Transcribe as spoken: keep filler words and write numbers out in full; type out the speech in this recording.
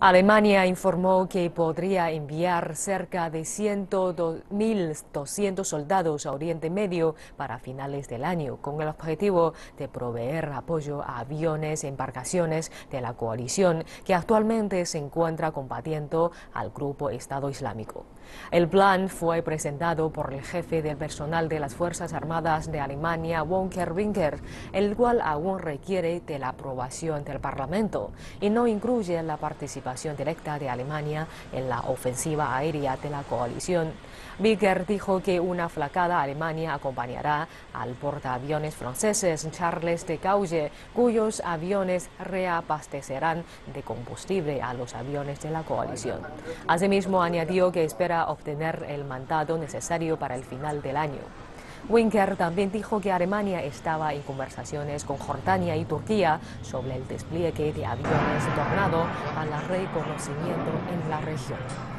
Alemania informó que podría enviar cerca de ciento dos mil doscientos soldados a Oriente Medio para finales del año, con el objetivo de proveer apoyo a aviones e embarcaciones de la coalición que actualmente se encuentra combatiendo al grupo Estado Islámico. El plan fue presentado por el jefe del personal de las Fuerzas Armadas de Alemania, Volker Wissing, el cual aún requiere de la aprobación del Parlamento y no incluye la participación directa de Alemania en la ofensiva aérea de la coalición. Wissing dijo que una flacada Alemania acompañará al portaaviones franceses Charles de Gaulle, cuyos aviones reabastecerán de combustible a los aviones de la coalición. Asimismo, añadió que espera obtener el mandato necesario para el final del año. Wissing también dijo que Alemania estaba en conversaciones con Jordania y Turquía sobre el despliegue de aviones Tornado para reconocimiento en la región.